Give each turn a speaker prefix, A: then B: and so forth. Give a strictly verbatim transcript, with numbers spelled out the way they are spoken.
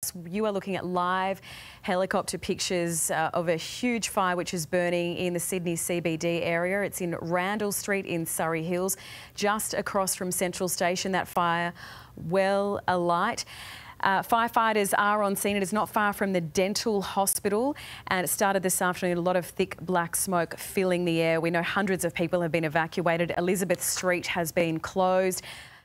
A: You are looking at live helicopter pictures uh, of a huge fire which is burning in the Sydney C B D area. It's in Randle Street in Surry Hills, just across from Central Station. That fire well alight. Uh, firefighters are on scene. It is not far from the dental hospital, and it started this afternoon. A lot of thick black smoke filling the air. We know hundreds of people have been evacuated. Elizabeth Street has been closed.